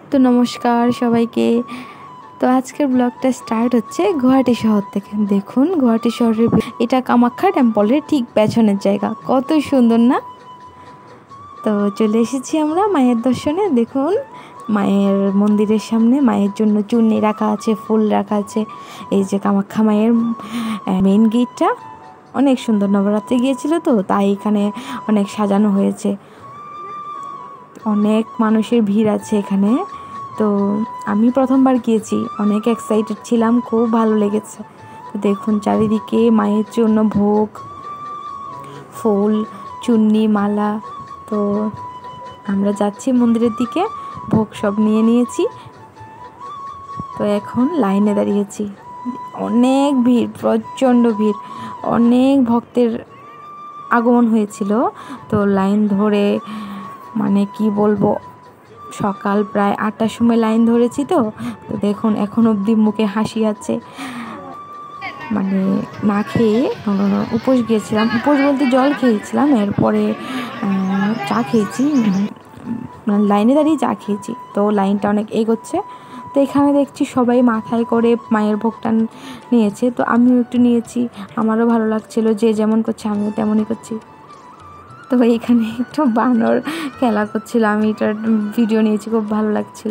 তো নমস্কার সবাইকে। তো আজকের ব্লগটা স্টার্ট হচ্ছে গুয়াহাটি শহর থেকে। দেখুন গুয়াহাটি শহরের এটা কামাখ্যা টেম্পলের ঠিক পেছনের জায়গা, কত সুন্দর না। তো চলে এসেছি আমরা মায়ের দর্শনে। দেখুন মায়ের মন্দিরের সামনে মায়ের জন্য চুন্নি রাখা আছে, ফুল রাখা আছে। এই যে কামাখ্যা মায়ের মেইন গেটটা অনেক সুন্দর, নবরাত্রি গিয়েছিল তো তাই এখানে অনেক সাজানো হয়েছে, অনেক মানুষের ভিড় আছে এখানে। তো আমি প্রথমবার গিয়েছি, অনেক এক্সাইটেড ছিলাম, খুব ভালো লেগেছে। তো দেখুন চারিদিকে মায়ের জন্য ভোগ, ফুল, চুন্নি, মালা। তো আমরা যাচ্ছি মন্দিরের দিকে, ভোগ সব নিয়ে নিয়েছি। তো এখন লাইনে দাঁড়িয়েছি, অনেক ভিড়, প্রচণ্ড ভিড়, অনেক ভক্তের আগমন হয়েছিল। তো লাইন ধরে মানে কি বলবো, সকাল প্রায় 8টার সময় লাইন ধরেছি। তো দেখুন এখন অবধি মুখে হাসি আছে, মানে না খেয়ে উপোস গিয়েছিলাম, উপোস বলতে জল খেয়েছিলাম, এরপরে চা খেয়েছি, মানে লাইনে দাঁড়িয়ে চা খেয়েছি। তো লাইনটা অনেক এগোচ্ছে। তো এখানে দেখছি সবাই মাথায় করে মায়ের ভোগটা নিয়েছে, তো আমিও একটু নিয়েছি, আমারও ভালো লাগছিলো, যে যেমন করছে আমিও তেমনই করছি। তো এখানে একটু বানর খেলা করছিল, আমি এটার ভিডিও নিয়েছি, খুব ভালো লাগছিল।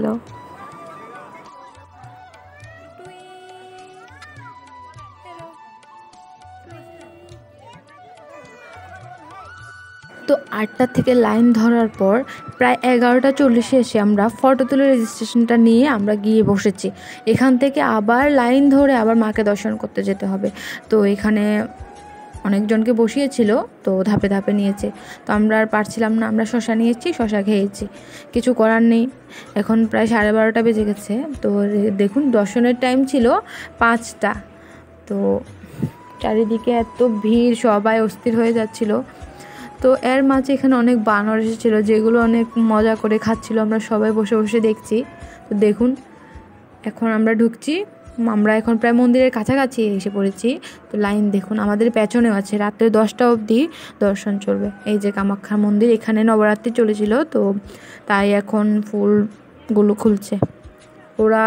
তো 8টা থেকে লাইন ধরার পর প্রায় 11টা 40-এ এসে আমরা ফটো তুলে রেজিস্ট্রেশনটা নিয়ে আমরা গিয়ে বসেছি। এখান থেকে আবার লাইন ধরে আবার মাকে দর্শন করতে যেতে হবে। তো এখানে অনেকজনকে বসিয়েছিল, তো ধাপে ধাপে নিয়েছে। তো আমরা আর পারছিলাম না, আমরা শশা নিয়েছি, শশা খেয়েছি, কিছু করার নেই। এখন প্রায় 12:30 বেজে গেছে। তো দেখুন দর্শনের টাইম ছিল 5টা। তো চারিদিকে এত ভিড়, সবাই অস্থির হয়ে যাচ্ছিল। তো এর মাঝে এখানে অনেক বানর এসেছিলো, যেগুলো অনেক মজা করে খাচ্ছিল, আমরা সবাই বসে বসে দেখছি। তো দেখুন এখন আমরা ঢুকছি, আমরা এখন প্রায় মন্দিরের কাছাকাছি এসে পড়েছি। তো লাইন দেখুন আমাদের পেছনেও আছে, রাত্রে 10টা অবধি দর্শন চলবে। এই যে কামাখ্যা মন্দির, এখানে নবরাত্রি চলেছিল, তো তাই এখন ফুলগুলো খুলছে। ওরা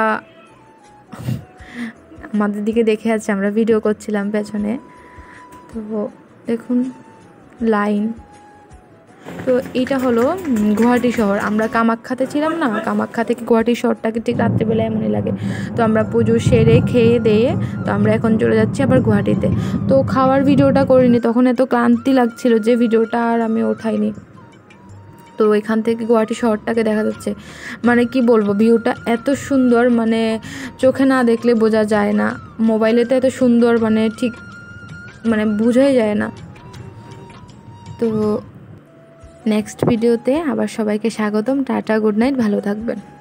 আমাদের দিকে দেখে আছে, আমরা ভিডিও করছিলাম পেছনে। তো দেখুন লাইন। তো এটা হলো গুয়াহাটি শহর। আমরা কামাখ্যাতে ছিলাম না, কামাখ্যা থেকে গুয়াহাটি শহরটাকে ঠিক রাত্রিবেলা এমনই লাগে। তো আমরা পুজো সেরে খেয়ে দিয়ে তো আমরা এখন চলে যাচ্ছি আবার গুয়াহাটিতে। তো খাওয়ার ভিডিওটা করিনি, তখন এত ক্লান্তি লাগছিল যে ভিডিওটা আর আমি ওঠাইনি। তো এখান থেকে গুয়াহাটি শহরটাকে দেখা যাচ্ছে, মানে কি বলবো, ভিউটা এত সুন্দর, মানে চোখে না দেখলে বোঝা যায় না, মোবাইলেতে এত সুন্দর, মানে ঠিক মানে বোঝাই যায় না। তো নেক্সট ভিডিওতে আবার সবাইকে স্বাগতম, টাটা, গুড নাইট, ভালো থাকবেন।